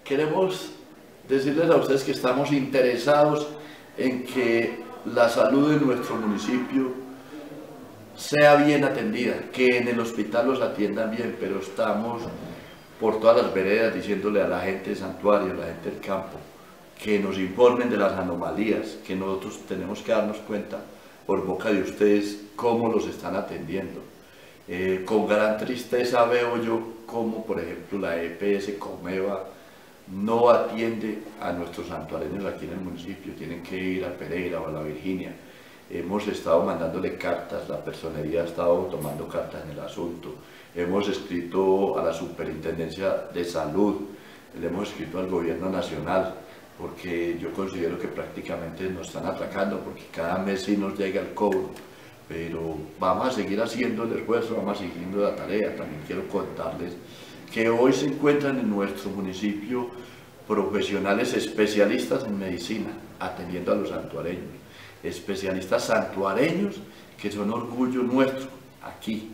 Queremos decirles a ustedes que estamos interesados en que la salud de nuestro municipio sea bien atendida, que en el hospital los atiendan bien, pero estamos por todas las veredas diciéndole a la gente de Santuario, a la gente del campo, que nos informen de las anomalías, que nosotros tenemos que darnos cuenta por boca de ustedes cómo los están atendiendo. Con gran tristeza veo yo cómo, por ejemplo, la EPS Comeva no atiende a nuestros santuareños aquí en el municipio, tienen que ir a Pereira o a la Virginia. Hemos estado mandándole cartas, la personería ha estado tomando cartas en el asunto, hemos escrito a la Superintendencia de Salud, le hemos escrito al Gobierno Nacional, porque yo considero que prácticamente nos están atracando, porque cada mes sí nos llega el cobro, pero vamos a seguir haciendo el esfuerzo, vamos a seguir haciendo la tarea. También quiero contarles que hoy se encuentran en nuestro municipio profesionales especialistas en medicina, atendiendo a los santuareños, especialistas santuareños que son orgullo nuestro aquí,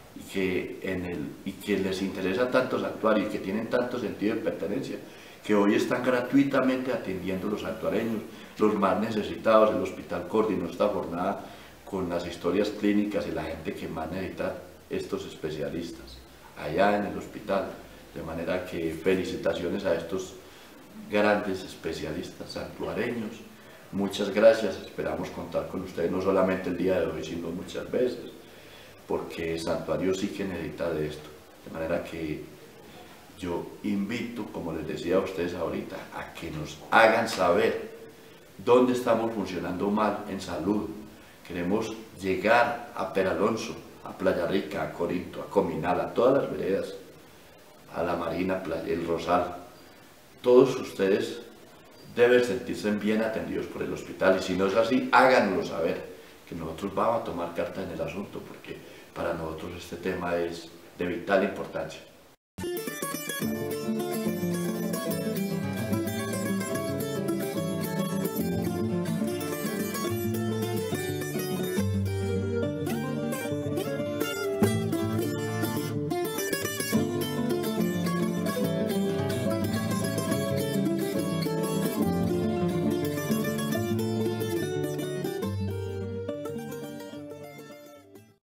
y que les interesa tanto Santuario y que tienen tanto sentido de pertenencia, que hoy están gratuitamente atendiendo a los santuareños, los más necesitados. El hospital coordinó esta jornada con las historias clínicas y la gente que más necesita estos especialistas allá en el hospital, de manera que felicitaciones a estos grandes especialistas santuareños. Muchas gracias, esperamos contar con ustedes no solamente el día de hoy, sino muchas veces, porque Santuario sí que necesita de esto, de manera que yo invito, como les decía a ustedes ahorita, a que nos hagan saber dónde estamos funcionando mal en salud. Queremos llegar a Peralonso, a Playa Rica, a Corinto, a Cominal, a todas las veredas, a La Marina, el Rosal. Todos ustedes deben sentirse bien atendidos por el hospital, y si no es así, háganlo saber, que nosotros vamos a tomar carta en el asunto, porque para nosotros este tema es de vital importancia.